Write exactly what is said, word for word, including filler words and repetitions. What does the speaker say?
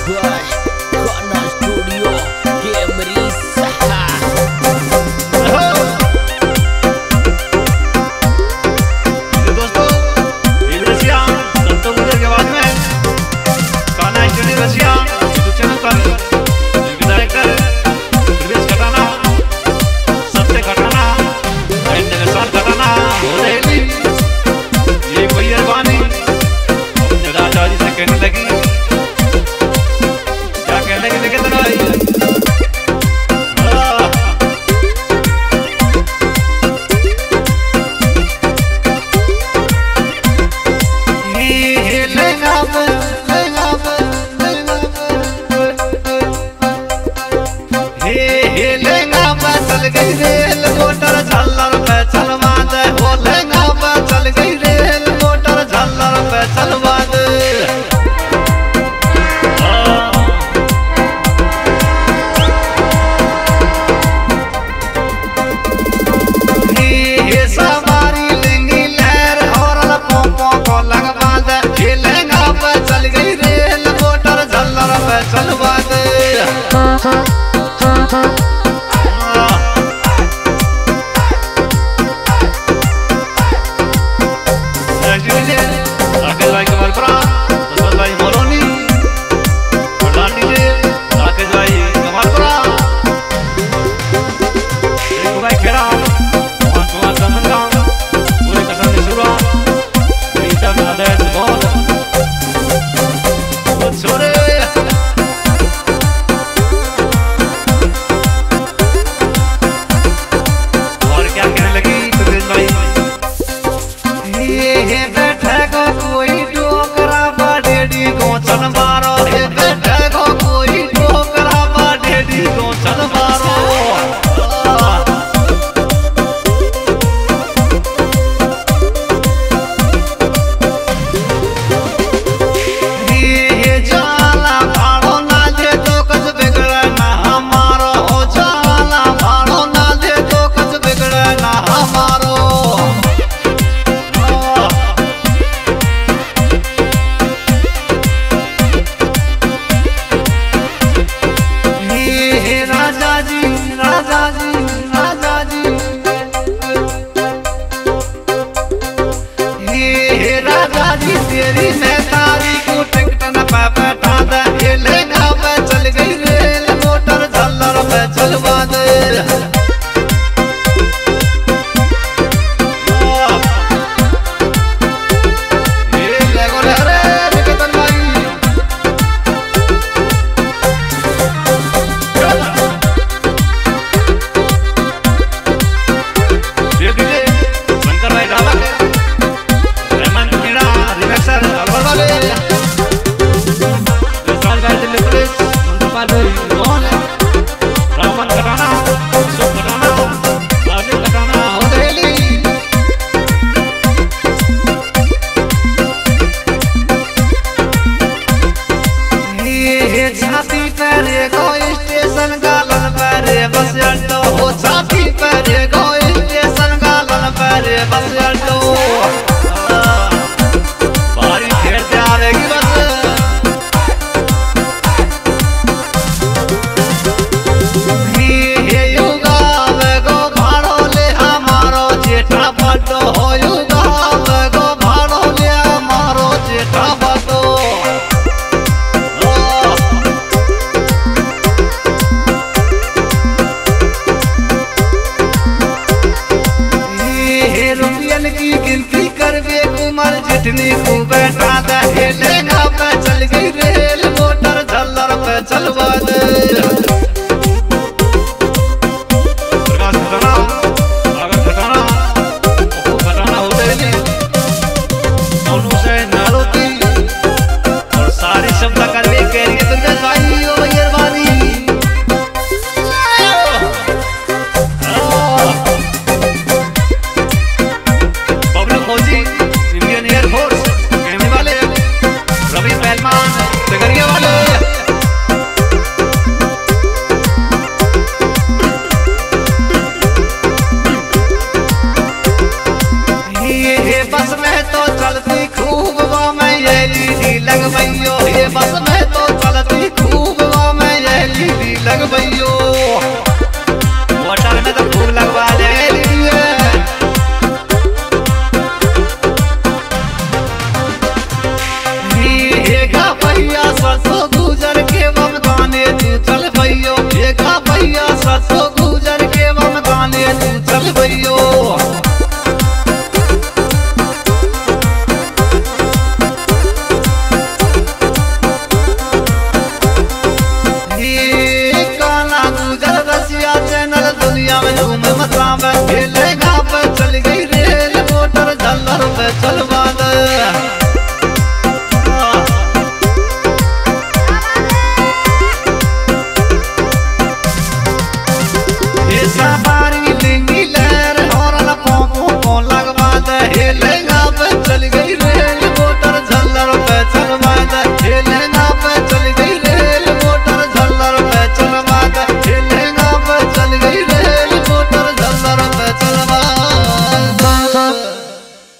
जितनी को बैठा दे लेगा पे चल गई रेल मोटर झल्लर पे चलवा दे प्रकाश घटाना अगर घटाना को घटाना हो गई दोनों से नारोती और सारी शब्द करने के लिए तुमने भाई हो मेहरबानी पब्लिक फौजी इंडियन एयरफोर्स कहने वाले रवि पहलवान डगरिया वाले ये बस में तो चलती खूब वो मैं ये लीडी लगवैयो ये बस में तो चलती में खेलेगा पे चल गई रेल मोटर झल्लर पे चलवा